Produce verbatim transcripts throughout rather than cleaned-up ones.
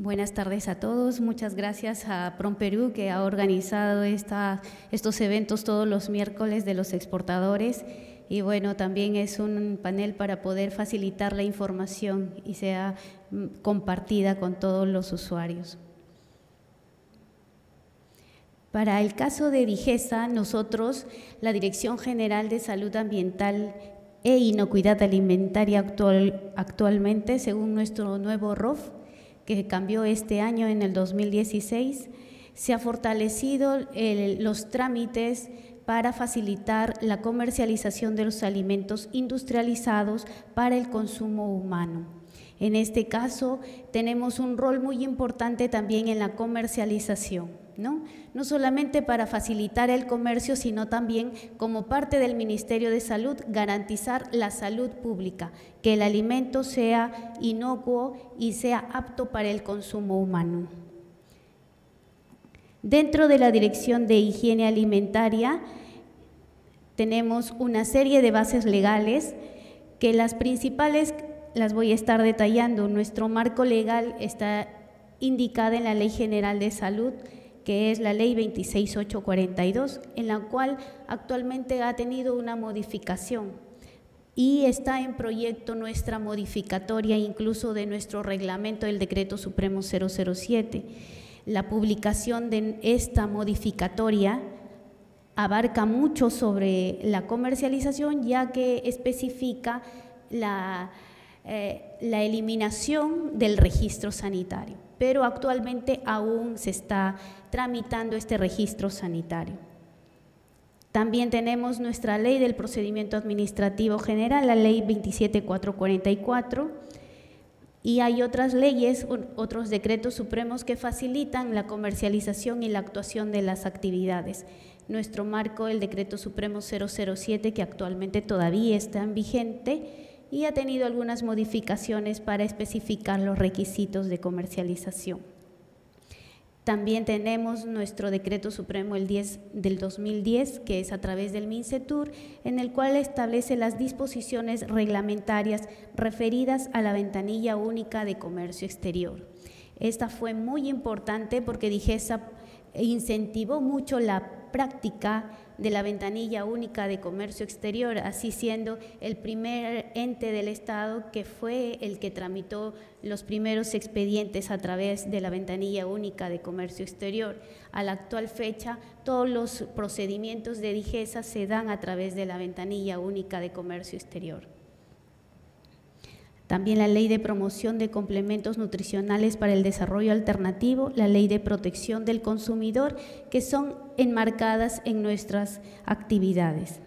Buenas tardes a todos. Muchas gracias a PROMPERÚ, que ha organizado esta, estos eventos todos los miércoles de los exportadores. Y bueno, también es un panel para poder facilitar la información y sea compartida con todos los usuarios. Para el caso de DIGESA, nosotros, la Dirección General de Salud Ambiental e Inocuidad Alimentaria actual, actualmente, según nuestro nuevo R O F, que cambió este año en el dos mil dieciséis, se ha fortalecido el, los trámites para facilitar la comercialización de los alimentos industrializados para el consumo humano. En este caso, tenemos un rol muy importante también en la comercialización, ¿no? No solamente para facilitar el comercio, sino también como parte del Ministerio de Salud, garantizar la salud pública, que el alimento sea inocuo y sea apto para el consumo humano. Dentro de la Dirección de Higiene Alimentaria tenemos una serie de bases legales que las principales las voy a estar detallando. Nuestro marco legal está indicada en la Ley General de Salud, que es la Ley veintiséis mil ochocientos cuarenta y dos, en la cual actualmente ha tenido una modificación y está en proyecto nuestra modificatoria incluso de nuestro reglamento del Decreto Supremo cero cero siete. La publicación de esta modificatoria abarca mucho sobre la comercialización, ya que especifica la, eh, la eliminación del registro sanitario, pero actualmente aún se está tramitando este registro sanitario. También tenemos nuestra Ley del Procedimiento Administrativo General, la Ley veintisiete mil cuatrocientos cuarenta y cuatro, y hay otras leyes, otros decretos supremos que facilitan la comercialización y la actuación de las actividades. Nuestro marco, el Decreto Supremo cero cero siete, que actualmente todavía está en vigente y ha tenido algunas modificaciones para especificar los requisitos de comercialización. También tenemos nuestro Decreto Supremo el diez del dos mil diez, que es a través del MINCETUR, en el cual establece las disposiciones reglamentarias referidas a la ventanilla única de comercio exterior. Esta fue muy importante porque DIGESA incentivó mucho la práctica de la ventanilla única de comercio exterior, así siendo el primer ente del Estado que fue el que tramitó los primeros expedientes a través de la ventanilla única de comercio exterior. A la actual fecha, todos los procedimientos de DIGESA se dan a través de la ventanilla única de comercio exterior. También la Ley de Promoción de Complementos Nutricionales para el Desarrollo Alternativo, la Ley de Protección del Consumidor, que son enmarcadas en nuestras actividades.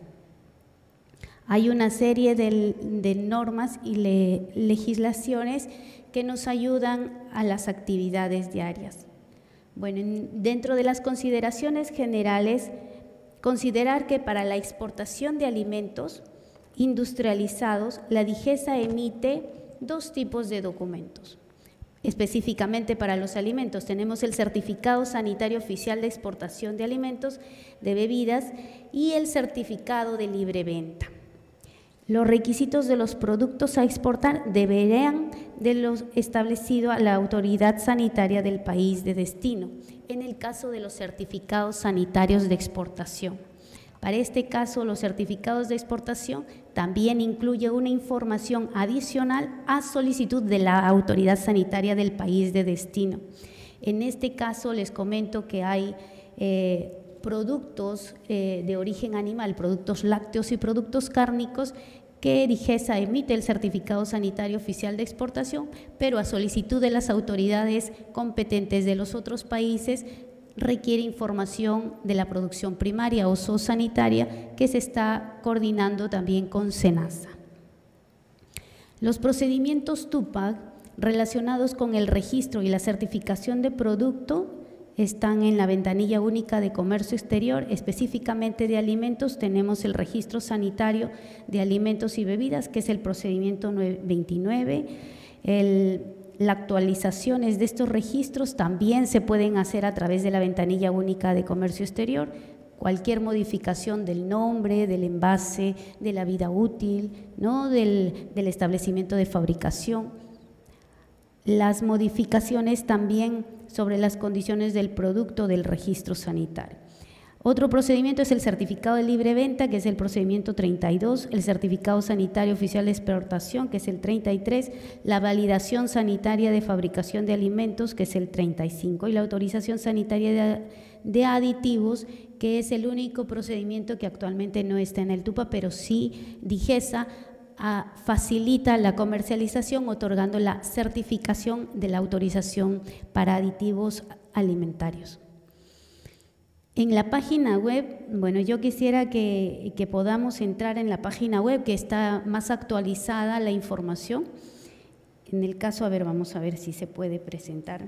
Hay una serie de, de normas y le, legislaciones que nos ayudan a las actividades diarias. Bueno, en, dentro de las consideraciones generales, considerar que para la exportación de alimentos industrializados, la DIGESA emite dos tipos de documentos. Específicamente para los alimentos tenemos el Certificado Sanitario Oficial de Exportación de Alimentos, de Bebidas y el Certificado de Libre Venta. Los requisitos de los productos a exportar deberán de lo establecido a la autoridad sanitaria del país de destino, en el caso de los certificados sanitarios de exportación. Para este caso, los certificados de exportación también incluye una información adicional a solicitud de la autoridad sanitaria del país de destino. En este caso, les comento que hay eh, productos eh, de origen animal, productos lácteos y productos cárnicos que DIGESA emite el Certificado Sanitario Oficial de Exportación, pero a solicitud de las autoridades competentes de los otros países requiere información de la producción primaria o zoosanitaria que se está coordinando también con SENASA. Los procedimientos TUPAC relacionados con el registro y la certificación de producto están en la ventanilla única de comercio exterior, específicamente de alimentos. Tenemos el registro sanitario de alimentos y bebidas, que es el procedimiento veintinueve, el Las actualizaciones de estos registros también se pueden hacer a través de la ventanilla única de comercio exterior. Cualquier modificación del nombre, del envase, de la vida útil, ¿no? del, del establecimiento de fabricación. las modificaciones también sobre las condiciones del producto del registro sanitario. Otro procedimiento es el certificado de libre venta, que es el procedimiento treinta y dos, el certificado sanitario oficial de exportación, que es el treinta y tres, la validación sanitaria de fabricación de alimentos, que es el treinta y cinco, y la autorización sanitaria de, de aditivos, que es el único procedimiento que actualmente no está en el TUPA, pero sí DIGESA a, facilita la comercialización otorgando la certificación de la autorización para aditivos alimentarios. En la página web, bueno, yo quisiera que, que podamos entrar en la página web, que está más actualizada la información. En el caso, a ver, vamos a ver si se puede presentar.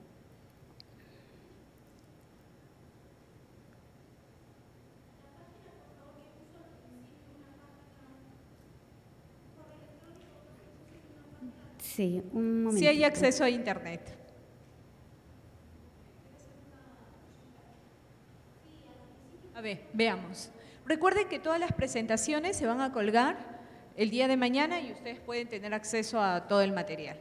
Sí, un momento. Sí hay acceso a internet. A ver, veamos. Recuerden que todas las presentaciones se van a colgar el día de mañana y ustedes pueden tener acceso a todo el material.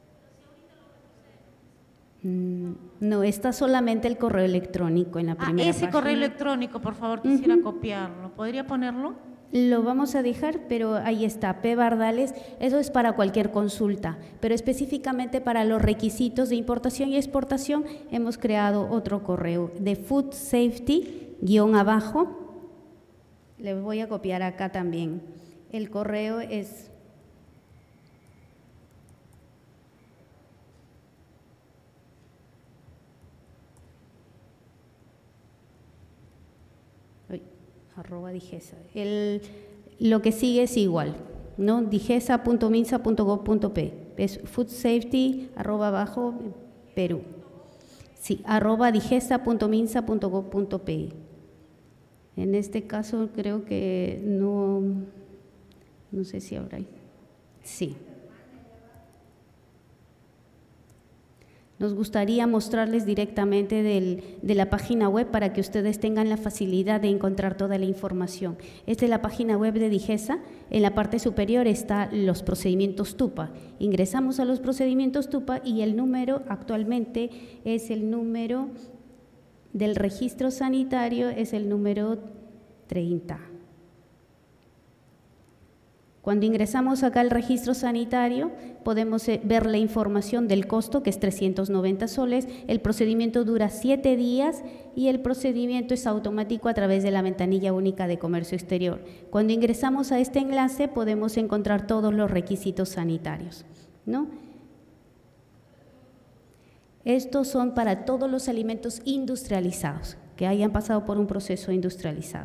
No, está solamente el correo electrónico en la primera ah, ese página. correo electrónico, por favor, quisiera uh-huh. copiarlo. ¿Podría ponerlo? Lo vamos a dejar, pero ahí está, P. Bardales, eso es para cualquier consulta, pero específicamente para los requisitos de importación y exportación hemos creado otro correo de Food Safety, guión abajo, le voy a copiar acá también. El correo es Uy, arroba digesa. El, lo que sigue es igual, ¿no? digesa punto minsa punto gob punto pe, es food safety arroba abajo Perú. Sí, arroba digesa punto minsa punto gob punto pe. En este caso creo que no, no sé si habrá. Sí. Nos gustaría mostrarles directamente del, de la página web para que ustedes tengan la facilidad de encontrar toda la información. Esta es la página web de DIGESA. En la parte superior están los procedimientos TUPA. Ingresamos a los procedimientos TUPA y el número actualmente es el número del registro sanitario, es el número treinta. Cuando ingresamos acá al registro sanitario, podemos ver la información del costo, que es trescientos noventa soles, el procedimiento dura siete días y el procedimiento es automático a través de la ventanilla única de comercio exterior. Cuando ingresamos a este enlace, podemos encontrar todos los requisitos sanitarios, ¿no? Estos son para todos los alimentos industrializados, que hayan pasado por un proceso industrializado.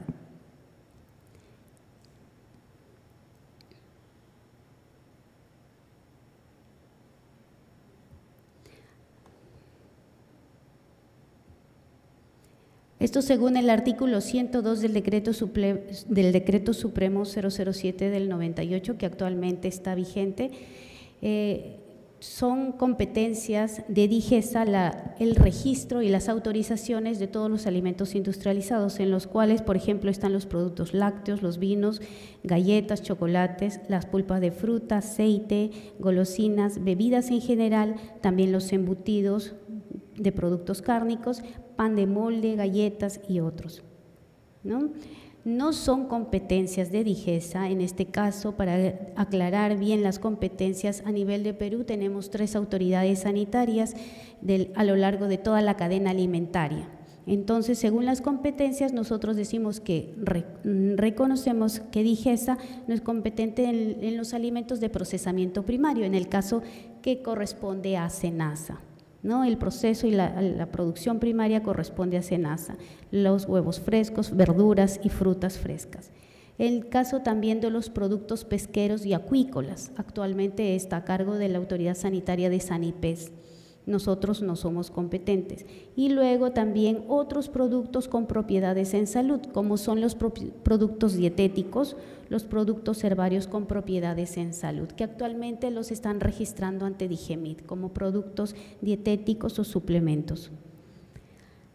Esto según el artículo ciento dos del decreto, suple, del decreto Supremo cero cero siete del noventa y ocho, que actualmente está vigente. Eh, son competencias de DIGESA la, el registro y las autorizaciones de todos los alimentos industrializados, en los cuales, por ejemplo, están los productos lácteos, los vinos, galletas, chocolates, las pulpas de fruta, aceite, golosinas, bebidas en general, también los embutidos de productos cárnicos, pan de molde, galletas y otros, ¿no? No son competencias de DIGESA, en este caso, para aclarar bien las competencias a nivel de Perú, tenemos tres autoridades sanitarias del, a lo largo de toda la cadena alimentaria. Entonces, según las competencias, nosotros decimos que re, reconocemos que DIGESA no es competente en, en los alimentos de procesamiento primario, en el caso que corresponde a SENASA, ¿no? El proceso y la, la producción primaria corresponde a SENASA, los huevos frescos, verduras y frutas frescas. El caso también de los productos pesqueros y acuícolas, actualmente está a cargo de la Autoridad Sanitaria de Sanipes. Nosotros no somos competentes. Y luego también otros productos con propiedades en salud, como son los productos dietéticos, los productos herbarios con propiedades en salud, que actualmente los están registrando ante DIGEMIT como productos dietéticos o suplementos.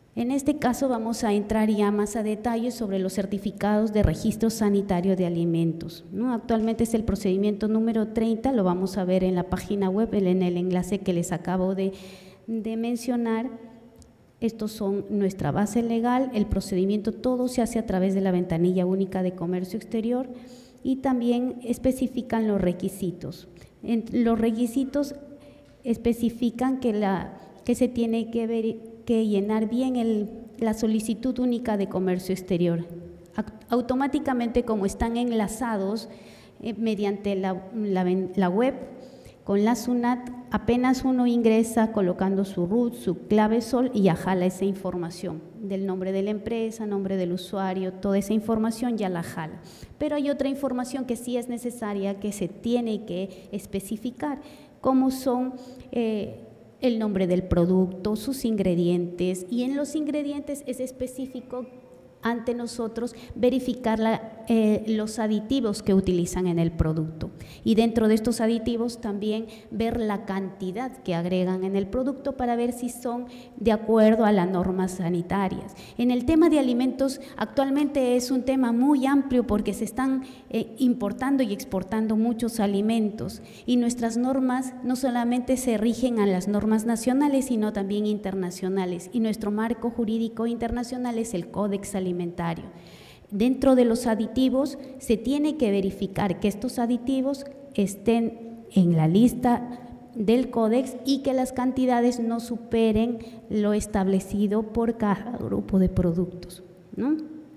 En este caso vamos a entrar ya más a detalle sobre los certificados de registro sanitario de alimentos, ¿no? Actualmente es el procedimiento número treinta, lo vamos a ver en la página web, en el enlace que les acabo de, de mencionar. Estos son nuestra base legal, el procedimiento todo se hace a través de la ventanilla única de comercio exterior y también especifican los requisitos. En, los requisitos especifican que, la, que se tiene que ver que llenar bien el, la solicitud única de comercio exterior. Automáticamente, como están enlazados eh, mediante la, la, la web con la SUNAT, apenas uno ingresa colocando su root, su clave sol y ya jala esa información del nombre de la empresa, nombre del usuario, toda esa información ya la jala. Pero hay otra información que sí es necesaria, que se tiene que especificar, como son eh, el nombre del producto, sus ingredientes, y en los ingredientes es específico ante nosotros verificar la, eh, los aditivos que utilizan en el producto y dentro de estos aditivos también ver la cantidad que agregan en el producto para ver si son de acuerdo a las normas sanitarias. En el tema de alimentos actualmente es un tema muy amplio porque se están eh, importando y exportando muchos alimentos y nuestras normas no solamente se rigen a las normas nacionales sino también internacionales y nuestro marco jurídico internacional es el Códex Alimentario. Alimentario. Dentro de los aditivos se tiene que verificar que estos aditivos estén en la lista del Códex y que las cantidades no superen lo establecido por cada grupo de productos, ¿no?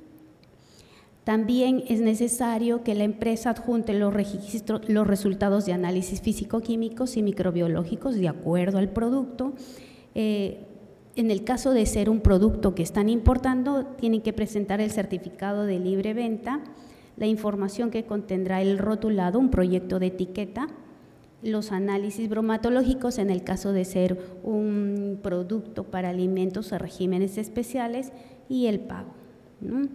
También es necesario que la empresa adjunte los registros, los resultados de análisis físico-químicos y microbiológicos de acuerdo al producto. Eh, En el caso de ser un producto que están importando, tienen que presentar el certificado de libre venta, la información que contendrá el rotulado, un proyecto de etiqueta, los análisis bromatológicos en el caso de ser un producto para alimentos o regímenes especiales y el pago, ¿no?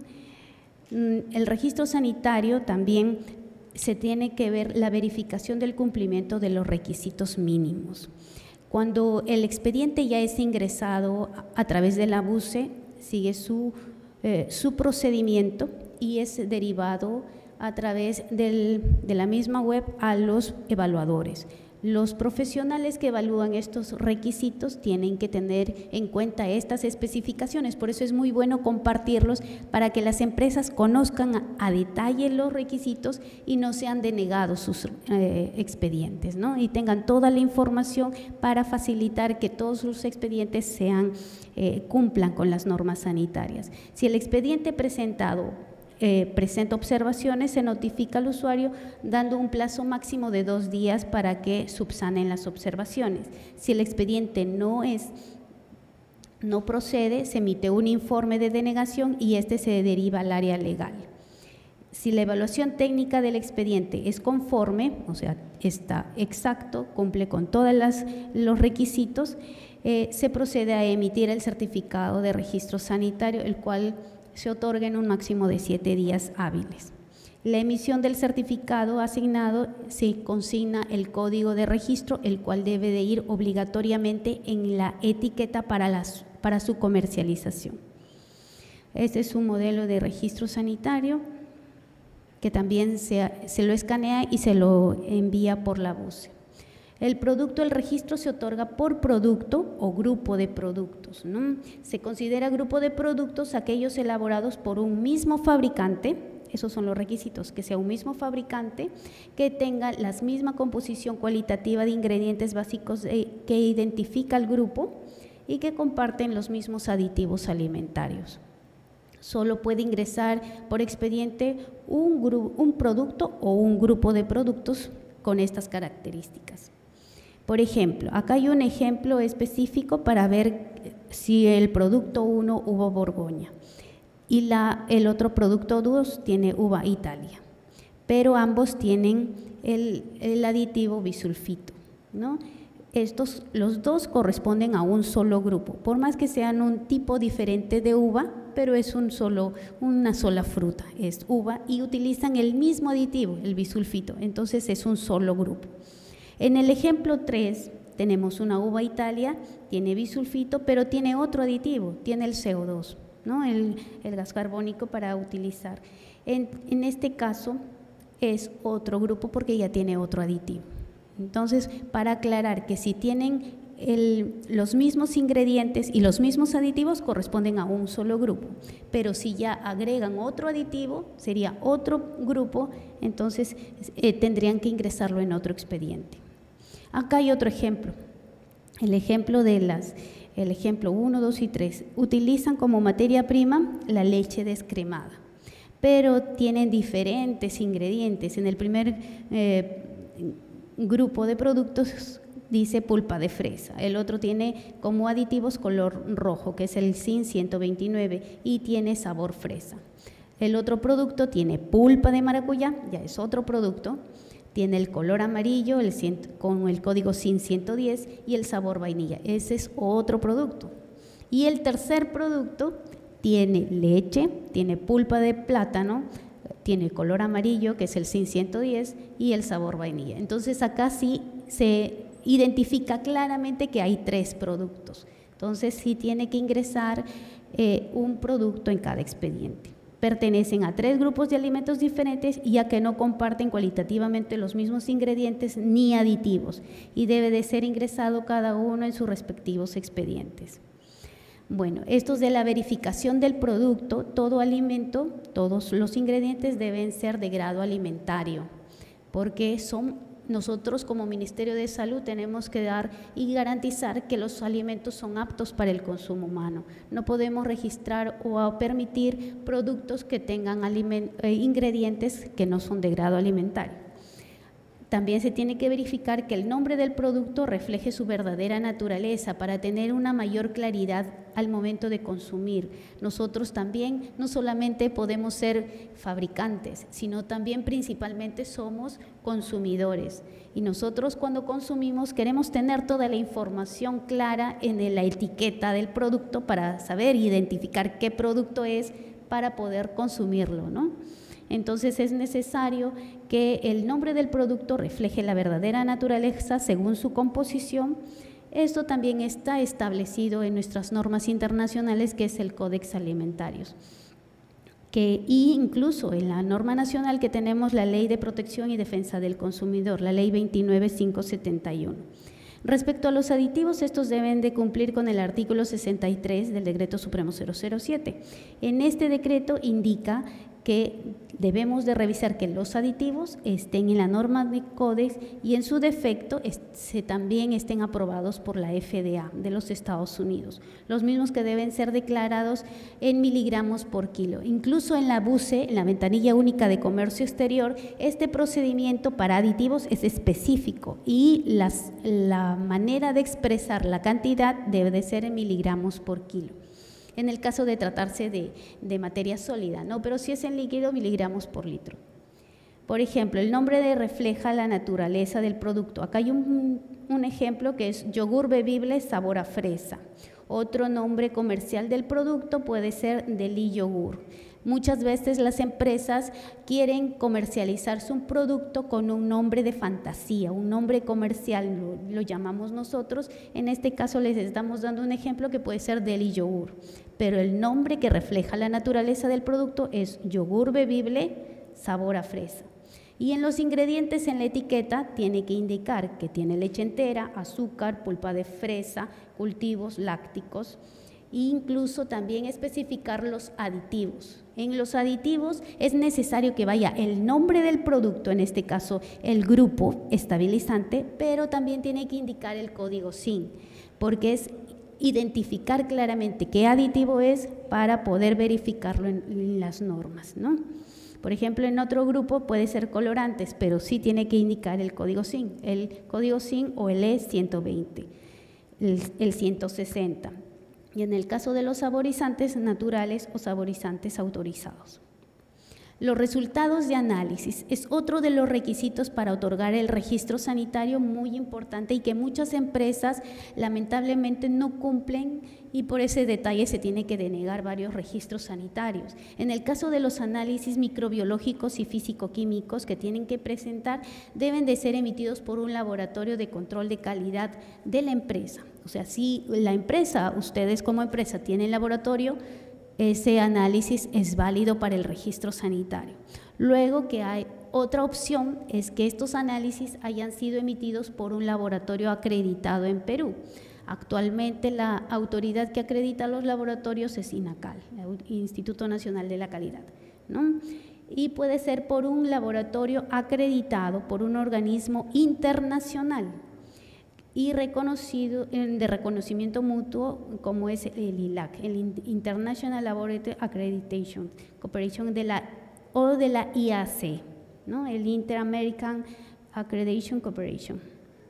El registro sanitario también se tiene que ver la verificación del cumplimiento de los requisitos mínimos. Cuando el expediente ya es ingresado a través de la B U C E, sigue su, eh, su procedimiento y es derivado a través del, de la misma web a los evaluadores. Los profesionales que evalúan estos requisitos tienen que tener en cuenta estas especificaciones, por eso es muy bueno compartirlos para que las empresas conozcan a, a detalle los requisitos y no sean denegados sus eh, expedientes, ¿no? Y tengan toda la información para facilitar que todos sus expedientes sean, eh, cumplan con las normas sanitarias. Si el expediente presentado Eh, presenta observaciones, se notifica al usuario dando un plazo máximo de dos días para que subsanen las observaciones. Si el expediente no es, no procede, se emite un informe de denegación y este se deriva al área legal. Si la evaluación técnica del expediente es conforme, o sea, está exacto, cumple con todos los requisitos, eh, se procede a emitir el certificado de registro sanitario, el cual se otorga en un máximo de siete días hábiles. La emisión del certificado asignado se consigna el código de registro, el cual debe de ir obligatoriamente en la etiqueta para, las, para su comercialización. Este es un modelo de registro sanitario que también se, se lo escanea y se lo envía por la B U C E. El producto, el registro se otorga por producto o grupo de productos, ¿no? Se considera grupo de productos aquellos elaborados por un mismo fabricante, esos son los requisitos, que sea un mismo fabricante, que tenga la misma composición cualitativa de ingredientes básicos de, que identifica al grupo y que comparten los mismos aditivos alimentarios. Solo puede ingresar por expediente un, un producto o un grupo de productos con estas características. Por ejemplo, acá hay un ejemplo específico para ver si el producto uno uva Borgoña y la, el otro producto dos tiene uva Italia, pero ambos tienen el, el aditivo bisulfito, ¿no? Estos, los dos corresponden a un solo grupo, por más que sean un tipo diferente de uva, pero es un solo, una sola fruta, es uva y utilizan el mismo aditivo, el bisulfito, entonces es un solo grupo. En el ejemplo tres tenemos una uva Italia, tiene bisulfito, pero tiene otro aditivo, tiene el C O dos, ¿no? el, el gas carbónico para utilizar. En, en este caso es otro grupo porque ya tiene otro aditivo. Entonces, para aclarar que si tienen el, los mismos ingredientes y los mismos aditivos corresponden a un solo grupo, pero si ya agregan otro aditivo, sería otro grupo, entonces eh, tendrían que ingresarlo en otro expediente. Acá hay otro ejemplo, el ejemplo de las, el ejemplo uno, dos y tres, utilizan como materia prima la leche descremada, pero tienen diferentes ingredientes. En el primer eh, grupo de productos dice pulpa de fresa, el otro tiene como aditivos color rojo, que es el zinc ciento veintinueve, y tiene sabor fresa. El otro producto tiene pulpa de maracuyá, ya es otro producto, tiene el color amarillo el cien, con el código zinc ciento diez y el sabor vainilla, ese es otro producto. Y el tercer producto tiene leche, tiene pulpa de plátano, tiene color amarillo, que es el zinc ciento diez, y el sabor vainilla. Entonces acá sí se identifica claramente que hay tres productos. Entonces sí tiene que ingresar eh, un producto en cada expediente. Pertenecen a tres grupos de alimentos diferentes, ya que no comparten cualitativamente los mismos ingredientes ni aditivos, y debe de ser ingresado cada uno en sus respectivos expedientes. Bueno, esto es de la verificación del producto. Todo alimento, todos los ingredientes deben ser de grado alimentario, porque son nosotros como Ministerio de Salud tenemos que dar y garantizar que los alimentos son aptos para el consumo humano. No podemos registrar o permitir productos que tengan eh, ingredientes que no son de grado alimentario. También se tiene que verificar que el nombre del producto refleje su verdadera naturaleza para tener una mayor claridad al momento de consumir. Nosotros también no solamente podemos ser fabricantes, sino también principalmente somos consumidores. Y nosotros cuando consumimos queremos tener toda la información clara en la etiqueta del producto para saber identificar qué producto es para poder consumirlo, ¿no? Entonces es necesario que el nombre del producto refleje la verdadera naturaleza según su composición. Esto también está establecido en nuestras normas internacionales, que es el Códex Alimentarios. Que, y incluso en la norma nacional que tenemos, la Ley de Protección y Defensa del Consumidor, la Ley veintinueve mil quinientos setenta y uno. Respecto a los aditivos, estos deben de cumplir con el artículo sesenta y tres del Decreto Supremo cero cero siete. En este decreto indica que debemos de revisar que los aditivos estén en la norma de Codex y en su defecto se también estén aprobados por la F D A de los Estados Unidos, los mismos que deben ser declarados en miligramos por kilo. Incluso en la B U C E, en la Ventanilla Única de Comercio Exterior, este procedimiento para aditivos es específico y las, la manera de expresar la cantidad debe de ser en miligramos por kilo. En el caso de tratarse de, de materia sólida, ¿no? Pero si es en líquido, miligramos por litro. Por ejemplo, el nombre de refleja la naturaleza del producto. Acá hay un, un ejemplo que es yogur bebible sabor a fresa. Otro nombre comercial del producto puede ser Deli Yogur. Muchas veces las empresas quieren comercializar su producto con un nombre de fantasía, un nombre comercial, lo, lo llamamos nosotros. En este caso les estamos dando un ejemplo que puede ser Deli Yogur, pero el nombre que refleja la naturaleza del producto es yogur bebible sabor a fresa. Y en los ingredientes en la etiqueta tiene que indicar que tiene leche entera, azúcar, pulpa de fresa, cultivos lácticos. E incluso también especificar los aditivos. En los aditivos es necesario que vaya el nombre del producto, en este caso el grupo estabilizante, pero también tiene que indicar el código zinc, porque es identificar claramente qué aditivo es para poder verificarlo en, en las normas, ¿no? Por ejemplo, en otro grupo puede ser colorantes, pero sí tiene que indicar el código zinc, el código zinc o el E ciento veinte, el, el ciento sesenta. Y en el caso de los saborizantes naturales o saborizantes autorizados. Los resultados de análisis es otro de los requisitos para otorgar el registro sanitario muy importante y que muchas empresas lamentablemente no cumplen y por ese detalle se tiene que denegar varios registros sanitarios. En el caso de los análisis microbiológicos y físico-químicos que tienen que presentar, deben de ser emitidos por un laboratorio de control de calidad de la empresa. O sea, si la empresa, ustedes como empresa tienen laboratorio, ese análisis es válido para el registro sanitario. Luego que hay otra opción es que estos análisis hayan sido emitidos por un laboratorio acreditado en Perú. Actualmente la autoridad que acredita los laboratorios es INACAL, el Instituto Nacional de la Calidad, ¿no? Y puede ser por un laboratorio acreditado por un organismo internacional y reconocido de reconocimiento mutuo como es el I L A C, el International Laboratory Accreditation Corporation de la, o de la I A C, ¿no? El Inter-American Accreditation Corporation.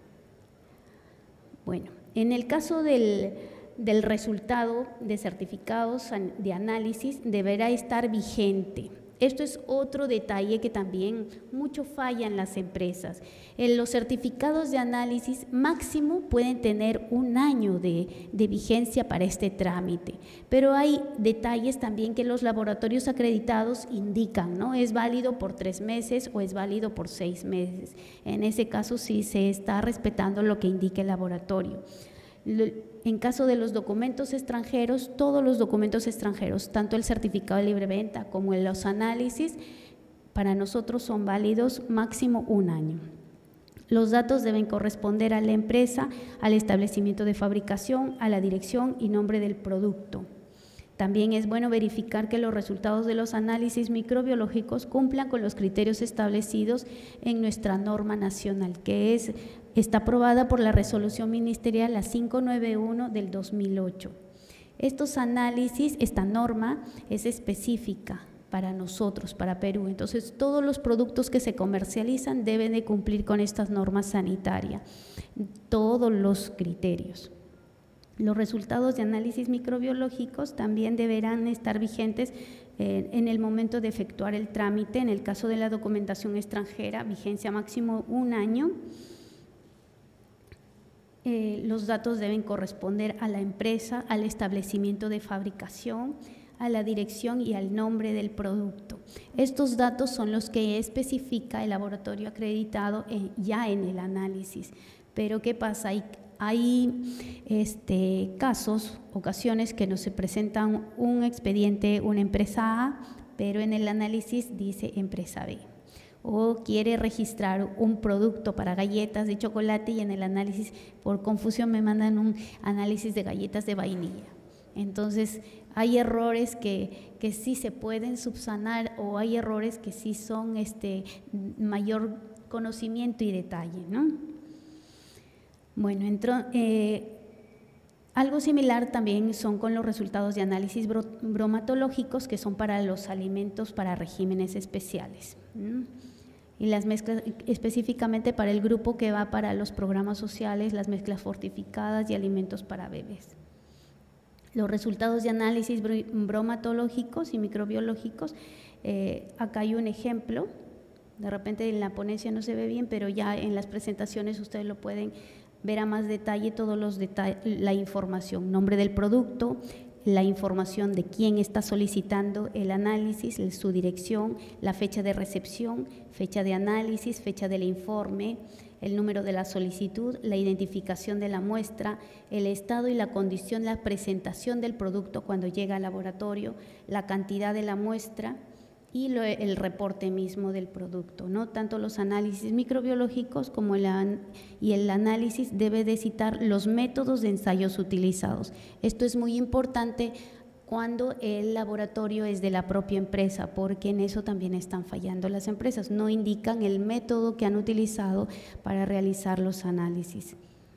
Bueno, en el caso del, del resultado de certificados de análisis deberá estar vigente. Esto es otro detalle que también mucho falla en las empresas. En los certificados de análisis máximo pueden tener un año de, de vigencia para este trámite, pero hay detalles también que los laboratorios acreditados indican, ¿no? Es válido por tres meses o es válido por seis meses. En ese caso sí se está respetando lo que indique el laboratorio. En caso de los documentos extranjeros, todos los documentos extranjeros, tanto el certificado de libre venta como los análisis, para nosotros son válidos máximo un año. Los datos deben corresponder a la empresa, al establecimiento de fabricación, a la dirección y nombre del producto. También es bueno verificar que los resultados de los análisis microbiológicos cumplan con los criterios establecidos en nuestra norma nacional, que es, está aprobada por la resolución ministerial la quinientos noventa y uno del dos mil ocho. Estos análisis, esta norma es específica para nosotros, para Perú. Entonces, todos los productos que se comercializan deben de cumplir con estas normas sanitarias, todos los criterios. Los resultados de análisis microbiológicos también deberán estar vigentes eh, en el momento de efectuar el trámite. En el caso de la documentación extranjera, vigencia máximo un año. Eh, los datos deben corresponder a la empresa, al establecimiento de fabricación, a la dirección y al nombre del producto. Estos datos son los que especifica el laboratorio acreditado en, ya en el análisis. Pero ¿qué pasa? Hay Hay este, casos, ocasiones que nos se presentan un expediente, una empresa A, pero en el análisis dice empresa B. O quiere registrar un producto para galletas de chocolate y en el análisis, por confusión, me mandan un análisis de galletas de vainilla. Entonces, hay errores que, que sí se pueden subsanar o hay errores que sí son este, mayor conocimiento y detalle, ¿no? Bueno, entró, eh, algo similar también son con los resultados de análisis bro, bromatológicos que son para los alimentos para regímenes especiales. ¿Mm? Y las mezclas específicamente para el grupo que va para los programas sociales, las mezclas fortificadas y alimentos para bebés. Los resultados de análisis bromatológicos y microbiológicos, eh, acá hay un ejemplo. De repente en la ponencia no se ve bien, pero ya en las presentaciones ustedes lo pueden ver a más detalle, todos los detalles, la información, nombre del producto, la información de quién está solicitando el análisis, su dirección, la fecha de recepción, fecha de análisis, fecha del informe, el número de la solicitud, la identificación de la muestra, el estado y la condición, la presentación del producto cuando llega al laboratorio, la cantidad de la muestra y lo, el reporte mismo del producto, ¿no? Tanto los análisis microbiológicos como el, y el análisis debe de citar los métodos de ensayos utilizados. Esto es muy importante cuando el laboratorio es de la propia empresa, porque en eso también están fallando las empresas, no indican el método que han utilizado para realizar los análisis.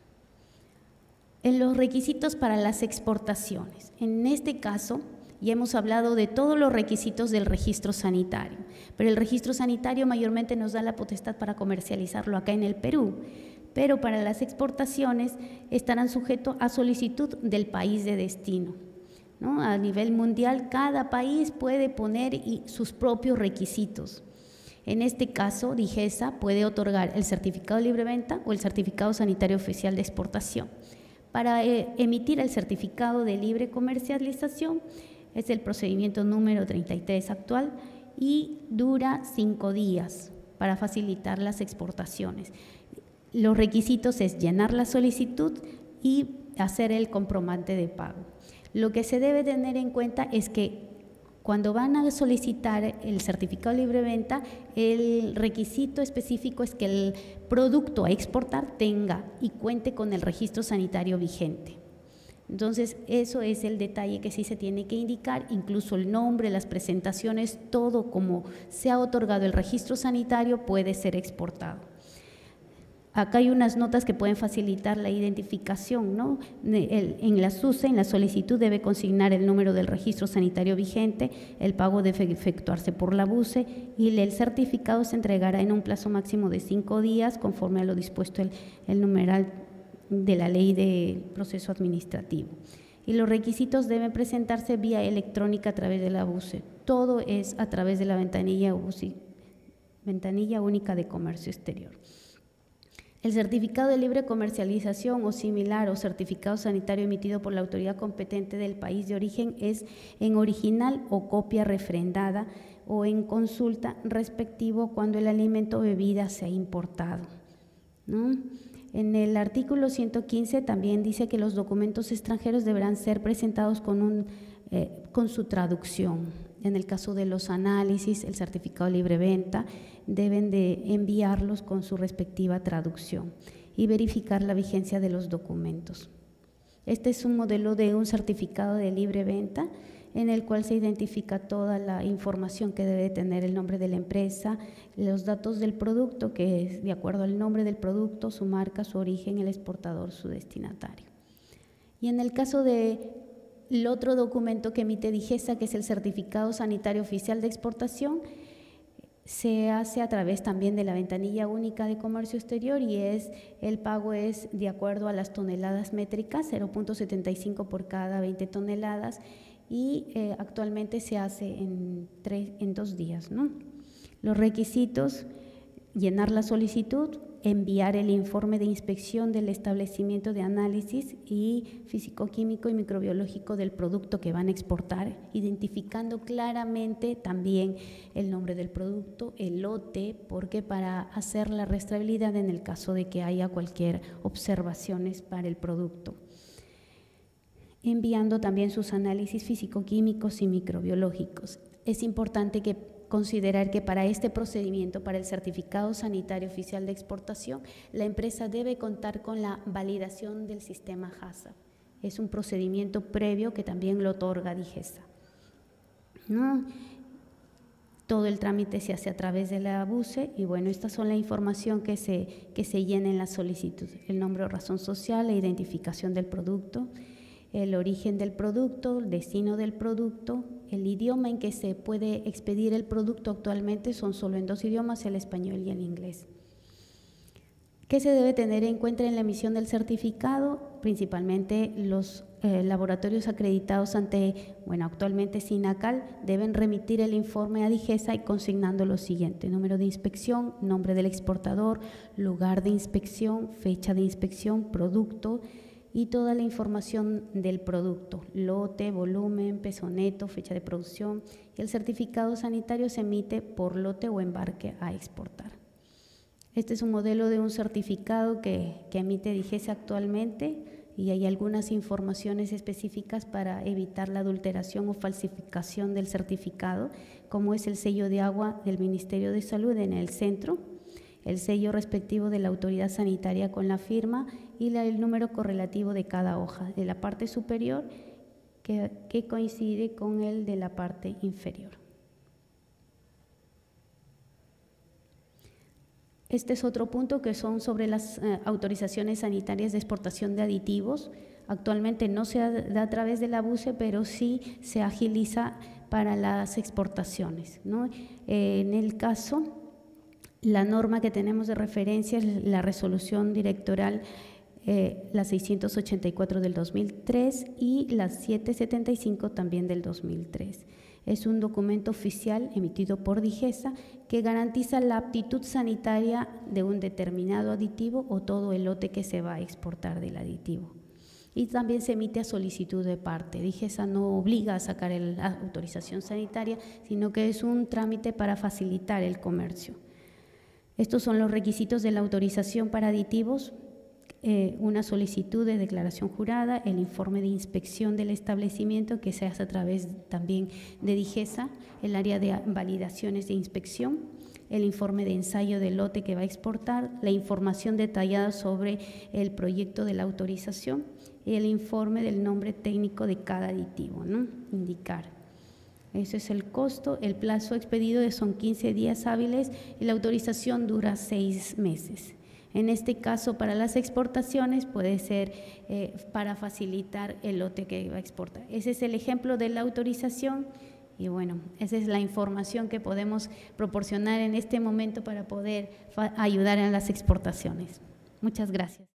En los requisitos para las exportaciones, en este caso, ya hemos hablado de todos los requisitos del registro sanitario, pero el registro sanitario mayormente nos da la potestad para comercializarlo acá en el Perú, pero para las exportaciones estarán sujetos a solicitud del país de destino. ¿no? A nivel mundial, cada país puede poner y, sus propios requisitos. En este caso, DIGESA puede otorgar el certificado de libre venta o el certificado sanitario oficial de exportación. Para eh, emitir el certificado de libre comercialización, es el procedimiento número treinta y tres actual y dura cinco días para facilitar las exportaciones. Los requisitos es llenar la solicitud y hacer el comprobante de pago. Lo que se debe tener en cuenta es que cuando van a solicitar el certificado de libre venta, el requisito específico es que el producto a exportar tenga y cuente con el registro sanitario vigente. Entonces, eso es el detalle que sí se tiene que indicar, incluso el nombre, las presentaciones, todo como se ha otorgado el registro sanitario puede ser exportado. Acá hay unas notas que pueden facilitar la identificación, ¿no? En la S U S E, en la solicitud debe consignar el número del registro sanitario vigente, el pago debe efectuarse por la B U C E y el certificado se entregará en un plazo máximo de cinco días conforme a lo dispuesto el, el numeral de la ley de proceso administrativo. Y los requisitos deben presentarse vía electrónica a través de la B U C E. Todo es a través de la ventanilla, U C I, ventanilla única de comercio exterior. El certificado de libre comercialización o similar o certificado sanitario emitido por la autoridad competente del país de origen es en original o copia refrendada o en consulta respectivo cuando el alimento o bebida sea importado, ¿no? En el artículo ciento quince también dice que los documentos extranjeros deberán ser presentados con, un, eh, con su traducción. En el caso de los análisis, el certificado de libre venta, deben de enviarlos con su respectiva traducción y verificar la vigencia de los documentos. Este es un modelo de un certificado de libre venta en el cual se identifica toda la información que debe tener el nombre de la empresa, los datos del producto, que es de acuerdo al nombre del producto, su marca, su origen, el exportador, su destinatario. Y en el caso de el otro documento que emite DIGESA, que es el Certificado Sanitario Oficial de Exportación, se hace a través también de la ventanilla única de comercio exterior y es el pago es de acuerdo a las toneladas métricas, cero punto setenta y cinco por cada veinte toneladas y eh, actualmente se hace en, tres, en dos días, ¿no? Los requisitos: llenar la solicitud, enviar el informe de inspección del establecimiento de análisis y físico-químico y microbiológico del producto que van a exportar, identificando claramente también el nombre del producto, el lote, porque para hacer la rastreabilidad en el caso de que haya cualquier observaciones para el producto. Enviando también sus análisis físico-químicos y microbiológicos. Es importante que considerar que para este procedimiento, para el certificado sanitario oficial de exportación, la empresa debe contar con la validación del sistema HACCP. Es un procedimiento previo que también lo otorga DIGESA, ¿no? Todo el trámite se hace a través de la B U C E y bueno, estas son la información que se, que se llena en la solicitud: el nombre o razón social, la identificación del producto, el origen del producto, el destino del producto, el idioma en que se puede expedir el producto. Actualmente son solo en dos idiomas, el español y el inglés. ¿Qué se debe tener en cuenta en la emisión del certificado? Principalmente los eh, laboratorios acreditados ante, bueno, actualmente SINACAL, deben remitir el informe a DIGESA y consignando lo siguiente: número de inspección, nombre del exportador, lugar de inspección, fecha de inspección, producto, y toda la información del producto, lote, volumen, peso neto, fecha de producción. El certificado sanitario se emite por lote o embarque a exportar. Este es un modelo de un certificado que, que emite DIGESA actualmente y hay algunas informaciones específicas para evitar la adulteración o falsificación del certificado, como es el sello de agua del Ministerio de Salud en el centro, el sello respectivo de la autoridad sanitaria con la firma y la, el número correlativo de cada hoja, de la parte superior que, que coincide con el de la parte inferior. Este es otro punto que son sobre las eh, autorizaciones sanitarias de exportación de aditivos. Actualmente no se da a través de la B U C E, pero sí se agiliza para las exportaciones, ¿no? Eh, en el caso, la norma que tenemos de referencia es la resolución directoral eh, la seiscientos ochenta y cuatro del dos mil tres y la setecientos setenta y cinco también del dos mil tres. Es un documento oficial emitido por DIGESA que garantiza la aptitud sanitaria de un determinado aditivo o todo el lote que se va a exportar del aditivo. Y también se emite a solicitud de parte. DIGESA no obliga a sacar la autorización sanitaria, sino que es un trámite para facilitar el comercio. Estos son los requisitos de la autorización para aditivos. Eh, una solicitud de declaración jurada, el informe de inspección del establecimiento que se hace a través también de DIGESA, el área de validaciones de inspección, el informe de ensayo del lote que va a exportar, la información detallada sobre el proyecto de la autorización y el informe del nombre técnico de cada aditivo, ¿no? Indicar. Ese es el costo. El plazo expedido son quince días hábiles y la autorización dura seis meses. En este caso, para las exportaciones puede ser eh, para facilitar el lote que va a exportar. Ese es el ejemplo de la autorización y bueno, esa es la información que podemos proporcionar en este momento para poder ayudar en las exportaciones. Muchas gracias.